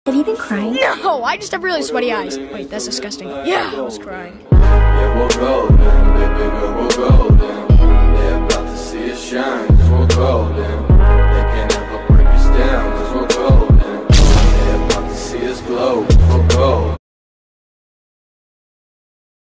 Have you been crying? No, I just have really sweaty eyes. Wait, that's disgusting. Yeah, I was crying. Yeah, we're golden, baby girl, we're golden. They're about to see us shine, 'cause we're golden.